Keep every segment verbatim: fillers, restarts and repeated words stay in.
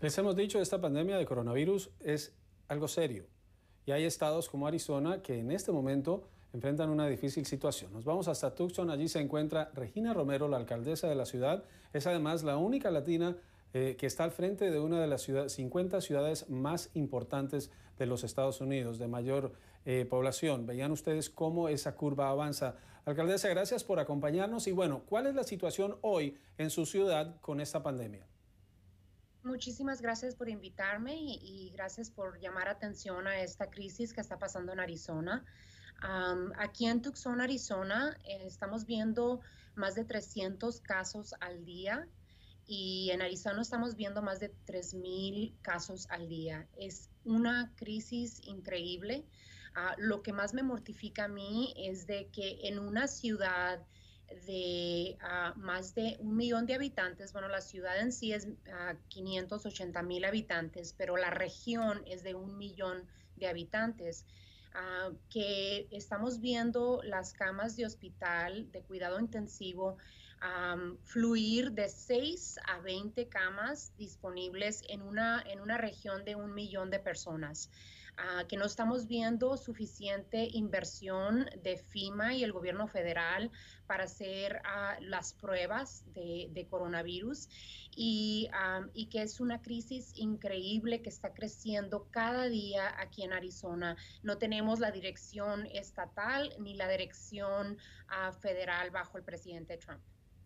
Les hemos dicho, esta pandemia de coronavirus es algo serio y hay estados como Arizona que en este momento enfrentan una difícil situación. Nos vamos hasta Tucson, allí se encuentra Regina Romero, la alcaldesa de la ciudad. Es además la única latina eh, que está al frente de una de las ciudad, cincuenta ciudades más importantes de los Estados Unidos, de mayor eh, población. Veían ustedes cómo esa curva avanza. Alcaldesa, gracias por acompañarnos y bueno, ¿cuál es la situación hoy en su ciudad con esta pandemia? Muchísimas gracias por invitarme y, y gracias por llamar atención a esta crisis que está pasando en Arizona. Um, aquí en Tucson, Arizona, eh, estamos viendo más de trescientos casos al día y en Arizona estamos viendo más de tres mil casos al día. Es una crisis increíble. Uh, lo que más me mortifica a mí es de que en una ciudad de uh, más de un millón de habitantes. Bueno, la ciudad en sí es uh, quinientos ochenta mil habitantes, pero la región es de un millón de habitantes. Uh, que estamos viendo las camas de hospital de cuidado intensivo um, fluir de seis a veinte camas disponibles en una, en una región de un millón de personas. Uh, que no estamos viendo suficiente inversión de FEMA y el gobierno federal para hacer uh, las pruebas de, de coronavirus y, um, y que es una crisis increíble que está creciendo cada día aquí en Arizona. No tenemos la dirección estatal ni la dirección uh, federal bajo el presidente Trump.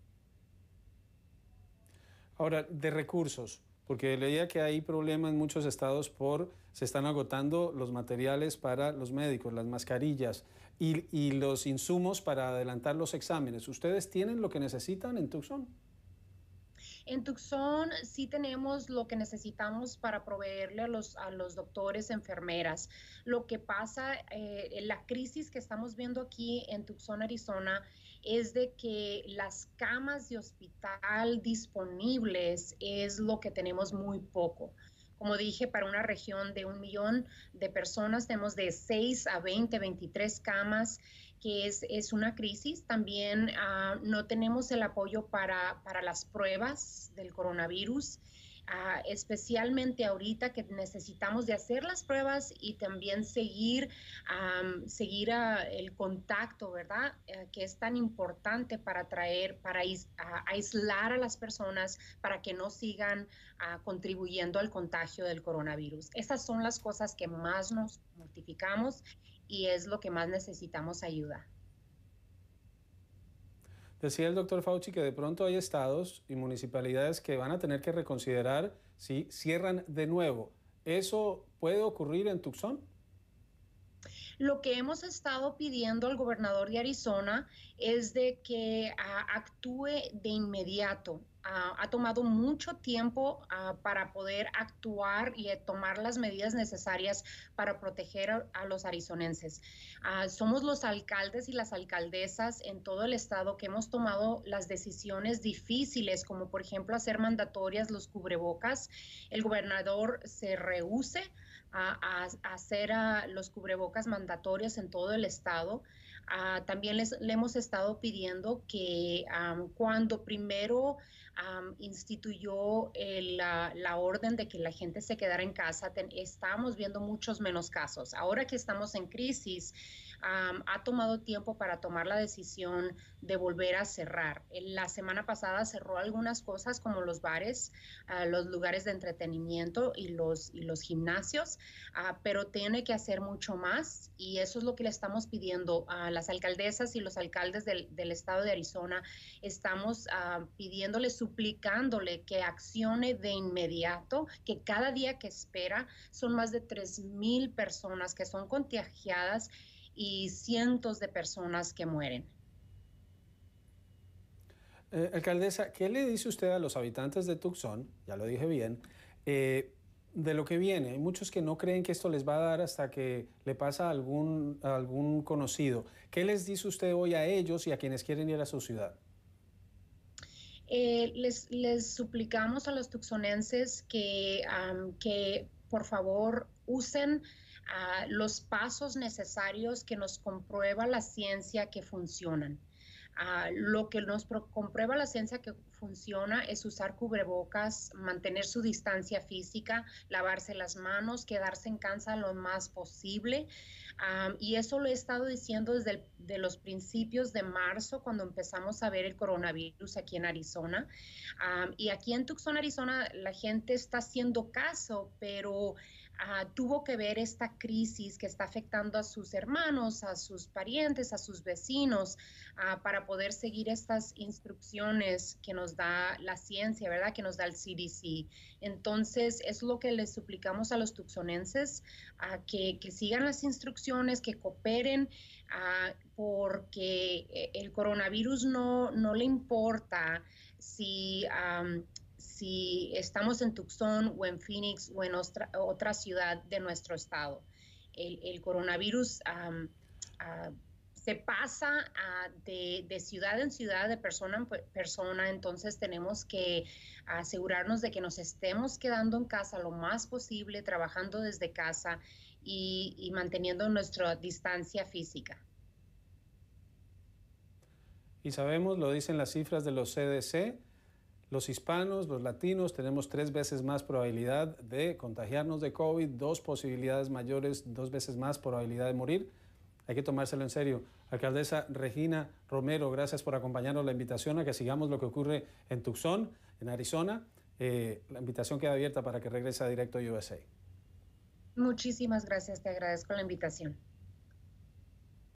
Ahora, de recursos, porque leía que hay problemas en muchos estados por, se están agotando los materiales para los médicos, las mascarillas y, y los insumos para adelantar los exámenes. ¿Ustedes tienen lo que necesitan en Tucson? En Tucson sí tenemos lo que necesitamos para proveerle a los, a los doctores, enfermeras. Lo que pasa, eh, la crisis que estamos viendo aquí en Tucson, Arizona, es de que las camas de hospital disponibles es lo que tenemos muy poco. Como dije, para una región de un millón de personas tenemos de seis a veinte, veintitrés camas, que es, es una crisis. También uh, no tenemos el apoyo para, para las pruebas del coronavirus, uh, especialmente ahorita que necesitamos de hacer las pruebas y también seguir, um, seguir uh, el contacto, ¿verdad? Uh, que es tan importante para traer, para is, uh, aislar a las personas para que no sigan uh, contribuyendo al contagio del coronavirus. Esas son las cosas que más nos mortificamos y es lo que más necesitamos ayuda. Decía el doctor Fauci que de pronto hay estados y municipalidades que van a tener que reconsiderar si cierran de nuevo. ¿Eso puede ocurrir en Tucson? Lo que hemos estado pidiendo al gobernador de Arizona es de que uh, actúe de inmediato. Uh, ha tomado mucho tiempo uh, para poder actuar y uh, tomar las medidas necesarias para proteger a, a los arizonenses. Uh, somos los alcaldes y las alcaldesas en todo el estado que hemos tomado las decisiones difíciles, como por ejemplo hacer mandatorias los cubrebocas. El gobernador se rehúse a, a, a hacer a los cubrebocas mandatorios en todo el estado. Uh, también les, le hemos estado pidiendo que um, cuando primero Um, instituyó el, la, la orden de que la gente se quedara en casa, ten, estábamos viendo muchos menos casos. Ahora que estamos en crisis, um, ha tomado tiempo para tomar la decisión de volver a cerrar. La semana pasada cerró algunas cosas como los bares, uh, los lugares de entretenimiento y los, y los gimnasios, uh, pero tiene que hacer mucho más y eso es lo que le estamos pidiendo a las alcaldesas y los alcaldes del, del estado de Arizona. Estamos uh, pidiéndoles suplicándole que accione de inmediato, que cada día que espera son más de tres mil personas que son contagiadas y cientos de personas que mueren. Eh, alcaldesa, ¿qué le dice usted a los habitantes de Tucson? Ya lo dije bien, eh, de lo que viene. Hay muchos que no creen que esto les va a dar hasta que le pasa a algún, a algún conocido. ¿Qué les dice usted hoy a ellos y a quienes quieren ir a su ciudad? Eh, les, les suplicamos a los tucsonenses que, um, que por favor usen uh, los pasos necesarios que nos comprueba la ciencia que funcionan. Uh, lo que nos comprueba la ciencia que funciona es usar cubrebocas, mantener su distancia física, lavarse las manos, quedarse en casa lo más posible. Um, y eso lo he estado diciendo desde el, de los principios de marzo, cuando empezamos a ver el coronavirus aquí en Arizona. Um, y aquí en Tucson, Arizona, la gente está haciendo caso, pero Uh, tuvo que ver esta crisis que está afectando a sus hermanos, a sus parientes, a sus vecinos, uh, para poder seguir estas instrucciones que nos da la ciencia, ¿verdad? Que nos da el C D C. Entonces, es lo que les suplicamos a los tucsonenses, uh, que, que sigan las instrucciones, que cooperen, uh, porque el coronavirus no, no le importa si... Um, si estamos en Tucson o en Phoenix o en otra, otra ciudad de nuestro estado. El, el coronavirus um, uh, se pasa uh, de, de ciudad en ciudad, de persona en persona, entonces tenemos que asegurarnos de que nos estemos quedando en casa lo más posible, trabajando desde casa y, y manteniendo nuestra distancia física. Y sabemos, lo dicen las cifras de los C D C, los hispanos, los latinos, tenemos tres veces más probabilidad de contagiarnos de COVID, dos posibilidades mayores, dos veces más probabilidad de morir. Hay que tomárselo en serio. Alcaldesa Regina Romero, gracias por acompañarnos. La invitación a que sigamos lo que ocurre en Tucson, en Arizona. Eh, la invitación queda abierta para que regrese a Directo U S A. Muchísimas gracias, te agradezco la invitación.